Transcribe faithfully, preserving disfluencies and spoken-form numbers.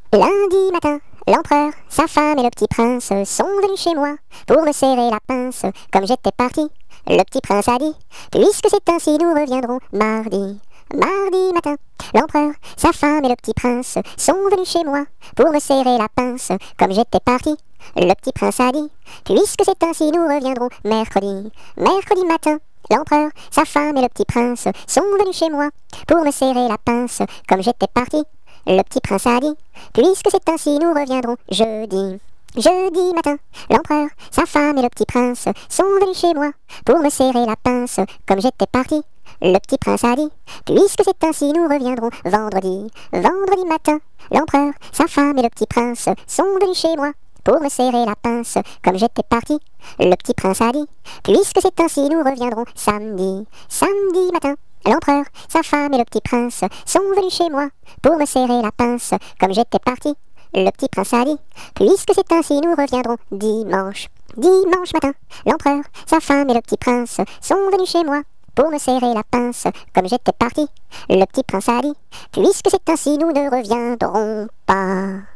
Lundi matin, l'empereur, sa femme et le petit prince sont venus chez moi pour me serrer la pince. Comme j'étais parti, le petit prince a dit: puisque c'est ainsi, nous reviendrons mardi. Mardi matin, l'empereur, sa femme et le petit prince sont venus chez moi pour me serrer la pince. Comme j'étais parti, le petit prince a dit: puisque c'est ainsi, nous reviendrons mercredi. Mercredi matin, l'empereur, sa femme et le petit prince sont venus chez moi pour me serrer la pince. Comme j'étais parti, le petit prince a dit: puisque c'est ainsi, nous reviendrons jeudi. Jeudi matin, l'empereur, sa femme et le petit prince sont venus chez moi pour me serrer la pince. Comme j'étais parti, le petit prince a dit: puisque c'est ainsi, nous reviendrons vendredi. Vendredi matin, l'empereur, sa femme et le petit prince sont venus chez moi pour me serrer la pince. Comme j'étais parti, le petit prince a dit: puisque c'est ainsi, nous reviendrons samedi. Samedi matin, l'empereur, sa femme et le petit prince sont venus chez moi pour me serrer la pince. Comme j'étais parti, le petit prince a dit: puisque c'est ainsi, nous reviendrons dimanche. Dimanche matin, l'empereur, sa femme et le petit prince sont venus chez moi pour me serrer la pince. Comme j'étais parti, le petit prince a dit: puisque c'est ainsi, nous ne reviendrons pas.